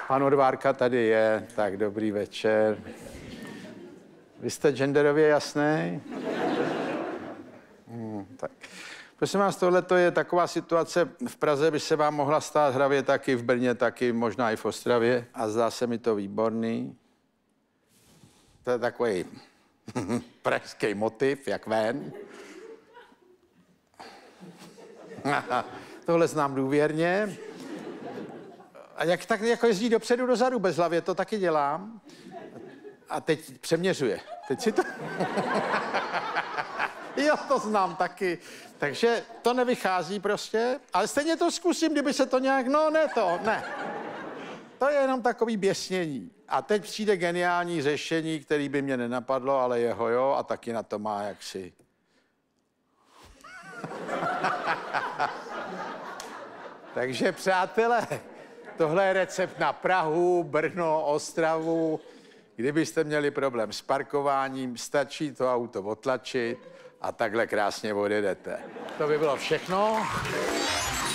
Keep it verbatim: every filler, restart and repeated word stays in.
Pan Odvárka tady je, tak dobrý večer. Vy jste genderově jasný? Hmm, tak. Prosím vás, tohle je taková situace, v Praze by se vám mohla stát hravě taky, v Brně taky, možná i v Ostravě. A zdá se mi to výborný. To je takový pražský motiv, jak ven. Tohle znám důvěrně. A jak tak jako jezdí dopředu, dozadu bez hlavě, to taky dělám. A teď přeměřuje. Teď si to... Jo, to znám taky. Takže to nevychází prostě, ale stejně to zkusím, kdyby se to nějak... No, ne to, ne. To je jenom takový běsnění. A teď přijde geniální řešení, který by mě nenapadlo, ale jeho jo, a taky na to má jaksi. Takže, přátelé, tohle je recept na Prahu, Brno, Ostravu. Kdybyste měli problém s parkováním, stačí to auto otlačit a takhle krásně odjedete. To by bylo všechno.